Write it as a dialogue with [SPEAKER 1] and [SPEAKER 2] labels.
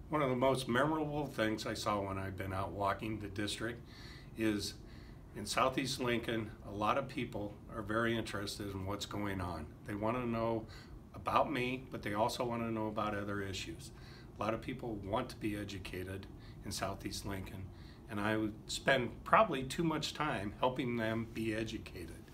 [SPEAKER 1] One of the most memorable things I saw when I've been out walking the district is in Southeast Lincoln, a lot of people are very interested in what's going on. They want to know about me, but they also want to know about other issues. A lot of people want to be educated in Southeast Lincoln, and I would spend probably too much time helping them be educated.